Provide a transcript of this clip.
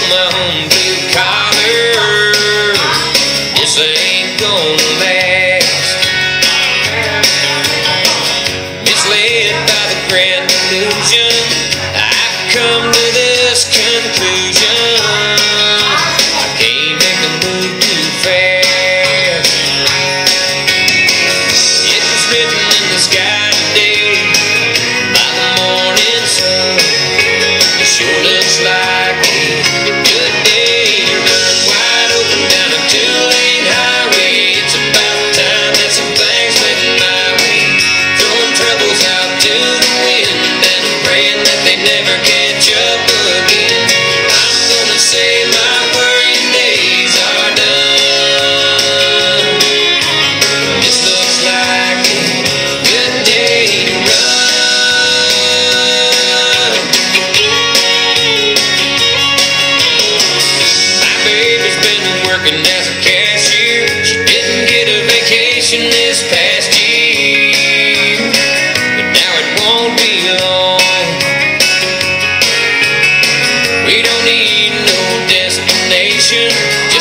my home blue collar. This ain't gonna last. Misled by the grand illusion, I've come to this conclusion: I can't make a move too fast. It was written in the sky today by the morning sun. It sure looks like a good day to run wide open down a two-lane highway. It's about time that some things went my way, throwing troubles out to the wind, and I'm praying that they never catch up again. I'm gonna say my worrying days are done. This looks like a good day to run. My baby's been working as a cashier. She didn't get a vacation this past year, but now it won't be long. We don't need no destination,